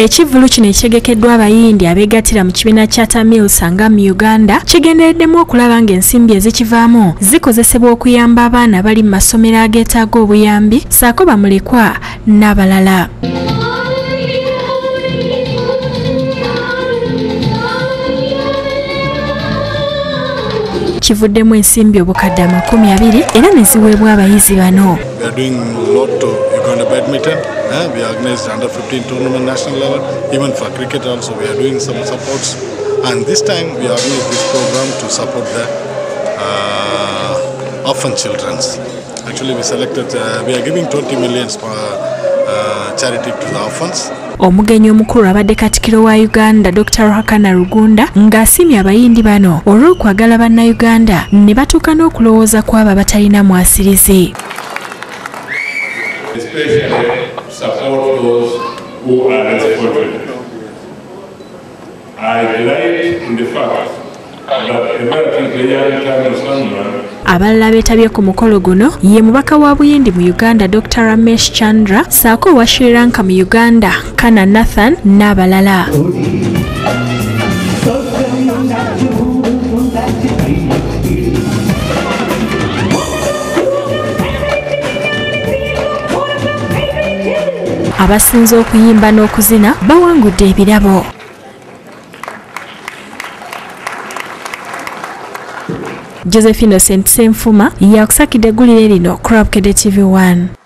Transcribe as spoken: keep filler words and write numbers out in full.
Ekivvulu kino ekitegekeddwa abayindi abeegattira mu kibiina kya Tamil Sangha mu Uganda kigendereddemu okulaba ng'ensimbi ezikivaamu zikozesebwa okuyamba abaana abali mu masomero ageetaaga obuyambi ssaako bamulekwa n'abalala. Kivuddemu ensimbi obukadde amakumi abiri era ne ziweebwa abayizi bano. Badminton, uh, we organized under fifteen tournament national level. Even for cricket also we are doing some supports. And this time we organized this program to support the uh, orphan children. Actually we selected, uh, we are giving twenty million for uh, charity to the orphans. Omugenyi omukulu abadde Katikkiro wa Uganda Doctor Katikkiro Rugunda ng'asiimye abayindi bano olw'okwagala bannayuganda ne batuuka n'okulowooza kw'abo abatalina mwasirizi. Especially support those who are less fortunate. I delight in the fact that a relatively young time of someone. Abalala beetabye ku mukolo guno ye mubaka wa Buyindi mu Uganda Doctor Ramesh Chandra ssaako owa Sri Lanka mu Uganda Kana Nathan n'abalala. Abasinze okuyimba n'okuzina bawangudde ebirabo. Josephine Senfuma yakusakidde eggulire lino ku T V one.